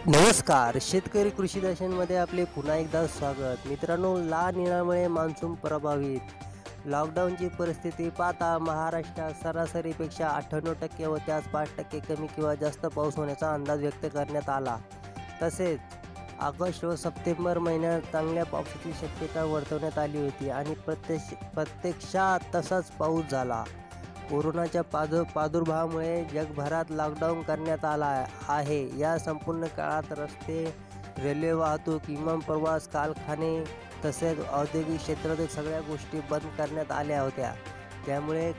नमस्कार, शेतकरी कृषी दर्शनमध्ये आपले पुन्हा एकदा स्वागत. मित्रांनो, ला निनामुळे मान्सून प्रभावित. लॉकडाऊनची परिस्थिती पाहता महाराष्ट्रात सरासरीपेक्षा 98% व त्यास 5% कमी किंवा जास्त पाऊस होण्याचा अंदाज व्यक्त करण्यात आला. तसेच ऑगस्ट व सप्टेंबर महिन्यात चांगल्या पावसाची शक्यता वर्तवण्यात आली होती आणि प्रत्यक्षात तसाच पाऊस झाला. कोरोनाच्या प्रादुर्भावामुळे जगभरात लॉकडाऊन करण्यात आला आहे. या संपूर्ण काळात रस्ते, रेल्वे वाहतूक, विमान प्रवास, कारखाने तसेच औद्योगिक क्षेत्रातील सगळ्या गोष्टी बंद करण्यात आल्या होत्या. त्यामुळे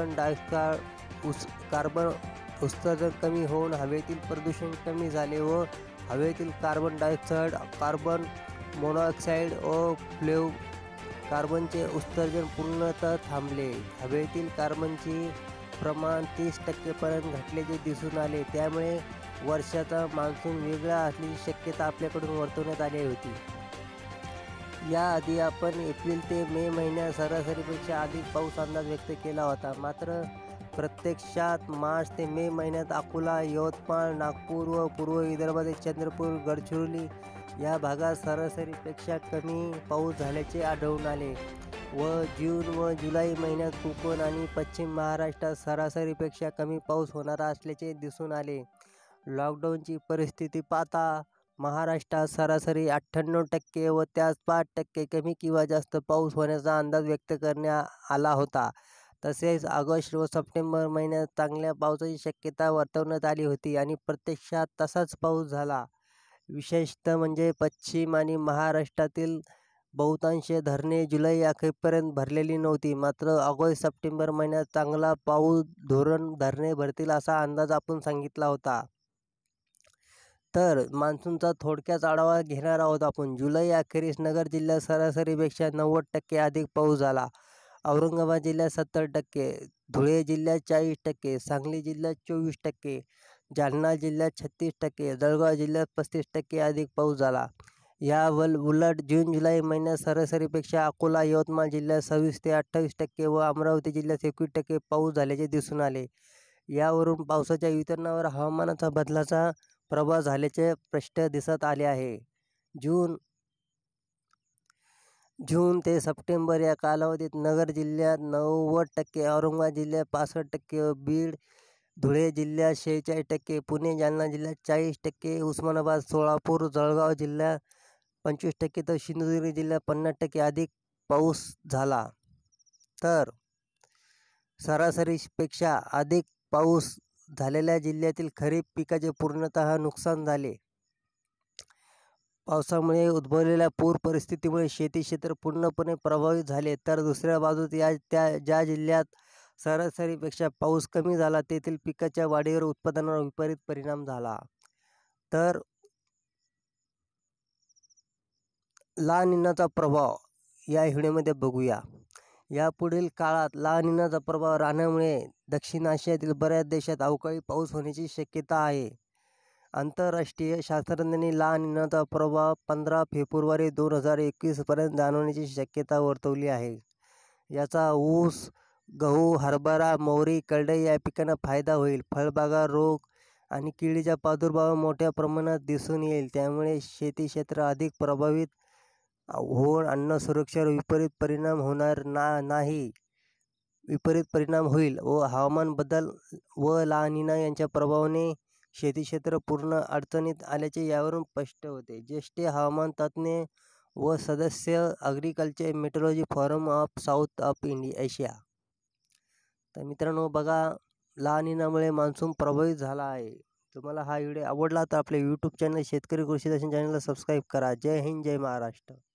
कार्बन उत्सर्जन कमी होऊन हवेतील प्रदूषण कमी झाले व हवेतील कार्बन डायऑक्साईड, कार्बन मोनॉक्साईड व कार्बनचे उत्सर्जन पूर्णतः थांबले. हवेतील कार्बनचे प्रमाण 30% पर्यंत घटल्याचे दिसून आले. त्यामुळे वर्षाचा मान्सून वेगळा असल्याची शक्यता आपल्याकडून वर्तवण्यात आली होती. याआधी आपण एप्रिल ते मे महिन्यात सरासरीपेक्षा अधिक पाऊस अंदाज व्यक्त केला होता. मात्र प्रत्यक्षात मार्च ते मे महिन्यात अकोला, यवतमाळ, नागपूर व पूर्व विदर्भातील चंद्रपूर, गडचिरोली या भागात सरासरीपेक्षा कमी पाऊस झाल्याचे आढळून आले व जून व जुलै महिन्यात कोकण आणि पश्चिम महाराष्ट्रात सरासरीपेक्षा कमी पाऊस होणार असल्याचे दिसून आले. लॉकडाऊनची परिस्थिती पाहता महाराष्ट्रात सरासरी 98% व त्यास 5% कमी किंवा जास्त पाऊस होण्याचा अंदाज व्यक्त करण्यात आला होता. तसेच ऑगस्ट व सप्टेंबर महिन्यात चांगल्या पावसाची शक्यता वर्तवण्यात आली होती आणि प्रत्यक्षात तसाच पाऊस झाला. विशेषतः म्हणजे पश्चिम आणि महाराष्ट्रातील बहुतांश धरणे जुलै अखेरपर्यंत भरलेली नव्हती. मात्र ऑगस्ट सप्टेंबर महिन्यात चांगला पाऊस धरणे भरतील असा अंदाज आपण सांगितला होता. तर मान्सूनचा थोडक्यात आढावा घेणार आहोत आपण. जुलै अखेरीस नगर जिल्ह्यात सरासरीपेक्षा 90% अधिक पाऊस झाला. औरंगाबाद जिल्ह्यात 70%, धुळे जिल्ह्यात 40%, सांगली जिल्ह्यात 24%, जालना जिल्ह्यात 36%, जळगाव जिल्ह्यात 35% अधिक पाऊस झाला. या उलट जून जुलै महिन्यात सरासरीपेक्षा अकोला, यवतमाळ जिल्ह्यात 26 ते 28% व अमरावती जिल्ह्यात 21% पाऊस झाल्याचे दिसून आले. यावरून पावसाच्या वितरणावर हवामानाचा बदलाचा प्रभाव झाल्याचे स्पष्ट दिसत आले आहे. जून ते सप्टेंबर या कालावधीत नगर जिल्ह्यात 90%, औरंगाबाद जिल्ह्यात 65% व बीड, धुळे जिल्ह्यात 46%, पुणे, जालना जिल्ह्यात 40%, उस्मानाबाद, सोलापूर, जळगाव जिल्ह्यात 25% तर सिंधुदुर्ग जिल्ह्यात 50% अधिक पाऊस झाला. तर सरासरीपेक्षा अधिक पाऊस झालेल्या जिल्ह्यातील खरीप पिकाचे पूर्णतः नुकसान झाले. पावसामुळे उद्भवलेल्या पूर परिस्थितीमुळे शेती क्षेत्र पूर्णपणे प्रभावित झाले. तर दुसऱ्या बाजूस ज्या जिल्ह्यात सरासरीपेक्षा पाऊस कमी झाला तेथील पिकाच्या वाढीवर उत्पादनावर विपरीत परिणाम झाला. तर ला निनाचा प्रभाव या व्हिडिओमध्ये बघूया. यापुढील काळात ला निनाचा प्रभाव राहण्यामुळे दक्षिण आशियातील बऱ्याच देशात अवकाळी पाऊस होण्याची शक्यता आहे. आंतरराष्ट्रीय शास्त्रज्ञांनी ला निनाचा प्रभाव 15 फेब्रुवारी 2021 पर्यंत जाणवण्याची शक्यता वर्तवली आहे. याचा ऊस, गहू, हरभरा, मोहरी, करडई या पिकांना फायदा होईल. फळबागा रोग आणि किडीचा प्रादुर्भाव मोठ्या प्रमाणात दिसून येईल. त्यामुळे शेती क्षेत्र अधिक प्रभावित होऊन अन्न सुरक्षेवर विपरीत परिणाम होणार नाही. विपरीत परिणाम होईल व हवामान बदल व ला निना यांच्या प्रभावाने शेती क्षेत्र पूर्ण अडचणीत आल्याचे यावरून स्पष्ट होते. ज्येष्ठ हवामान तज्ज्ञ व सदस्य agriculture meteorology forum of South of Asia. तर मित्रांनो बघा, ला निनामुळे मान्सून प्रभावित झाला आहे. तुम्हाला हा व्हिडिओ आवडला तर आपले यूट्यूब चॅनल शेतकरी कृषी दर्शन चॅनलला सबस्क्राईब करा. जय हिंद, जय महाराष्ट्र.